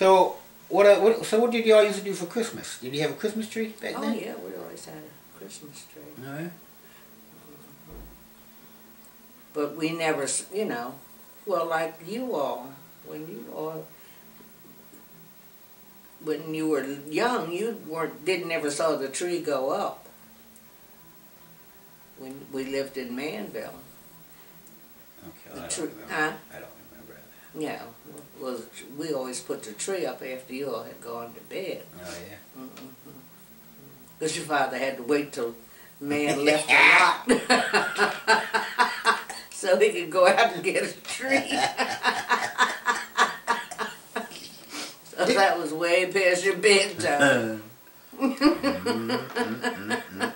So so what did y'all used to do for Christmas? Did you have a Christmas tree back then? Oh yeah, we always had a Christmas tree. All right. But we never, you know, well, like you all, when you were young, you didn't ever saw the tree go up. When we lived in Manville. Okay, I don't remember. I don't remember that. Yeah, we always put the tree up after you all had gone to bed. Oh yeah. Because your father had to wait till man left the lot. So he could go out and get a tree. So that was way past your bedtime.